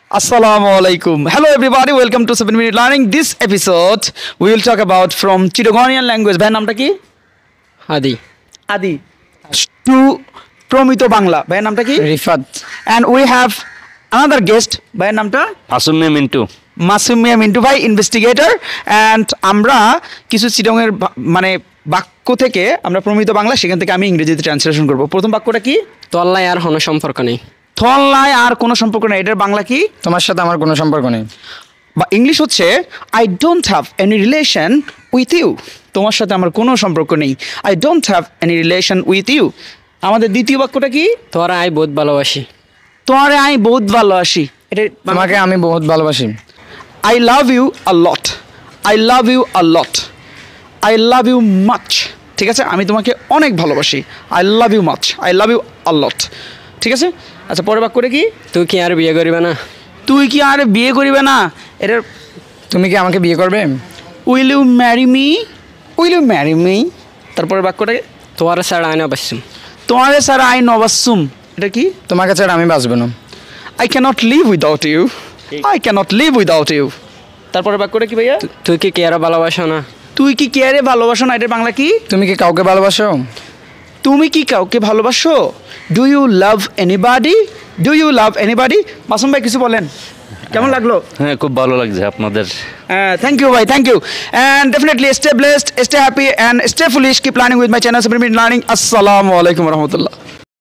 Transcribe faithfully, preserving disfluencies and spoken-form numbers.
Assalamualaikum. Hello everybody, welcome to seven minute learning. This episode we will talk about from Chittagonian language. ভাইয়ের নামটা কি? আদি আদি. To প্রমিত বাংলা. ভাইয়ের নামটা কি? Rifat. And we have another guest. ভাইয়ের নামটা? মাসুমিয়া মিন্টু. মাসুমিয়া মিন্টু ভাই, ইনভেস্টিগেটর. And আমরা কিছু চিটগংয়ের মানে বাক্য থেকে আমরা প্রমিত বাংলা, সেখান থেকে আমি ইংরেজিতে ট্রান্সলেশন করব। প্রথম বাক্যটা কি? তল্লায় আর কোনো সম্পর্ক নেই। তল্লায় আর কোনো সম্পর্ক নেই, এটার বাংলা কি? তোমার সাথে আমার কোনো সম্পর্ক নেই। বা ইংলিশ হচ্ছে I don't have any relation with you. তোমার সাথে আমার কোনো সম্পর্ক নেই, I don't have any relation with you. আমাদের দ্বিতীয় বাক্যটা কি? তোরা আই বহুত ভালোবাসি। তোরে আই বহুত ভালোবাসি, এটা তোমাকে আমি বহুত ভালোবাসি। I love you a lot, I love you a lot, I love you much. ঠিক আছে, আমি তোমাকে অনেক ভালোবাসি, I love you much, I love you a lot. ঠিক আছে, আচ্ছা পরের বাক্যটা কি? তুই কি আর বিয়ে করবে না? তুই কি আর বিয়ে করবে না, এটার তুমি কি আমাকে বিয়ে করবে? Will you marry me, will you marry me. তারপরে বাক্যটা তোমার ছাড়া আইনা বাসুম। তোমারে স্যার আই নবাসুম, এটা কি? তোমাকে ছাড়া আমি বাঁচব না। I can't live without you, I can't live without you. তারপরে বাক্যটা কি ভাইয়া? তুই কি কে আর ভালোবাসো না? তুই কি কেয়ারে ভালোবাসো না, এটার বাংলা কি? তুমি কি কাউকে ভালোবাসো? তুমি কি কাউকে ভালোবাসো? Do you love anybody, do you love anybody. Masum ভাই কিছু বলেন, কেমন লাগলো? হ্যাঁ, খুব ভালো লাগছে আপনাদের। থ্যাংক ইউ ভাই, thank you. And definitely stay blessed, stay happy and stay foolish. Keep learning with my channel seven minute learning. আসসালামু আলাইকুম রহমতুল্লাহ।